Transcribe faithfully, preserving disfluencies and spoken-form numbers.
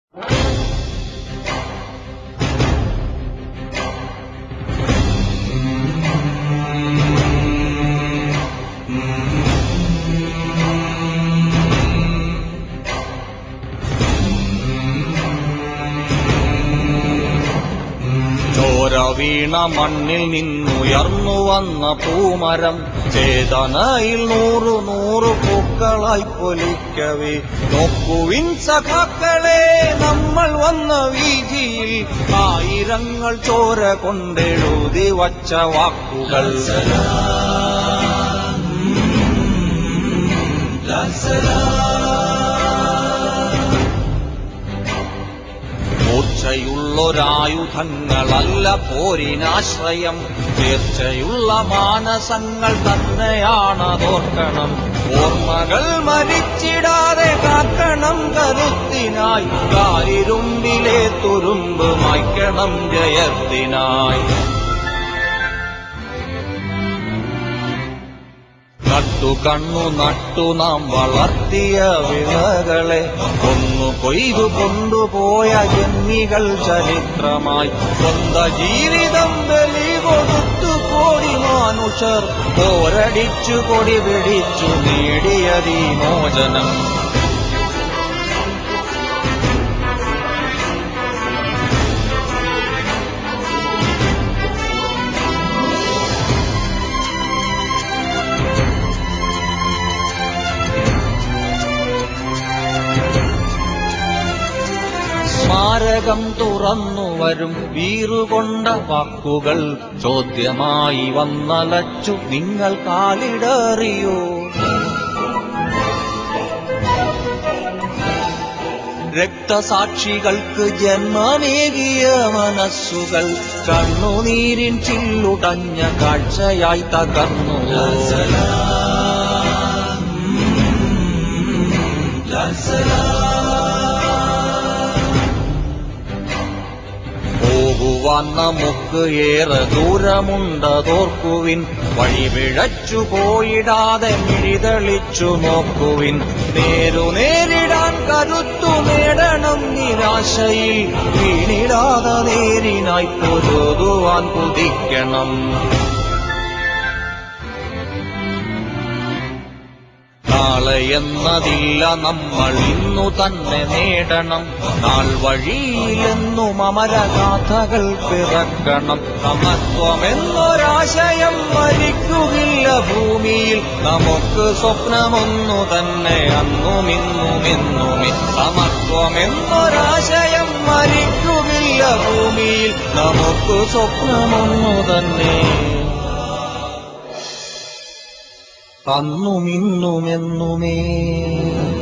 വീണ മണ്ണിൽ നിന്നുയർന്നു വന്ന പൂമരം ചേതനയിൽ നൂറു നൂറു പൂക്കളായി പൊലിക്കവേ നോക്കുവിൻ സഖാക്കളെ നമ്മൾ വന്ന വീതിയിൽ ആയിരങ്ങൾ ചോര കൊണ്ടെഴുതി വച്ച വാക്കുകൾ. മൂർച്ചയുള്ളൊരായുധങ്ങളല്ല പോരിനാശ്രയം, തീർച്ചയുള്ള മാനസങ്ങൾ തന്നെയാണതോർക്കണം. ഓർമ്മകൾ മരിച്ചിടാതെ കാക്കണം കരുത്തിനായി, കാരിരുമ്പിലെ തുരുമ്പ് മായ്ക്കണം ജയത്തിനായി. നട്ടു കണ്ണു നട്ടു നാം വളർത്തിയ വിളകളെ കൊന്നു കൊയ്തു കൊണ്ടുപോയ ജന്മികൾ ചരിത്രമായി. സ്വന്ത ജീവിതം ബലി കൊടുത്തു കോടി മനുഷ്യർ പോരടിച്ചു കൊടി പിടിച്ചു നേടിയതീ മോചനം. സ്മാരകം തുറന്നു വരും വീറുകൊണ്ട വാക്കുകൾ ചോദ്യമായി വന്നലച്ചു നിങ്ങൾ കാലിടറിയോ? രക്തസാക്ഷികൾക്ക് ജന്മമേകിയ മനസ്സുകൾ കണ്ണുനീരിൻ ചില്ലുടഞ്ഞ കാഴ്ചയായി തകർന്നു. പോകുവാൻ നമുക്ക് ഏറെ ദൂരമുണ്ടതോർക്കുവിൻ, വഴിപിഴച്ചു പോയിടാതെ മിഴിതെളിച്ചു നോക്കുവിൻ. നേരു നേരിടാൻ കരുത്തു നേടണം നിരാശയിൽ, വീണിടാതെ നേരിനായി പൊരുതുവാൻ കുതിക്കണം. നാളെയെന്നതില്ല നമ്മൾ ഇന്നു തന്നെ നേടണം, നാൾ വഴിയിലെന്നും അമരഗാഥകൾ പിറക്കണം. സമത്വമെന്നൊരാശയം മരിക്കുകയില്ല ഭൂമിയിൽ, നമുക്ക് സ്വപ്നമൊന്നു തന്നെ അന്നുമിന്നുമെന്നുമേ. സമത്വമെന്നൊരാശയം മരിക്കുകയില്ല ഭൂമിയിൽ, നമുക്ക് സ്വപ്നമൊന്നു തന്നെ അന്നുമിന്നുമെന്നുമേ.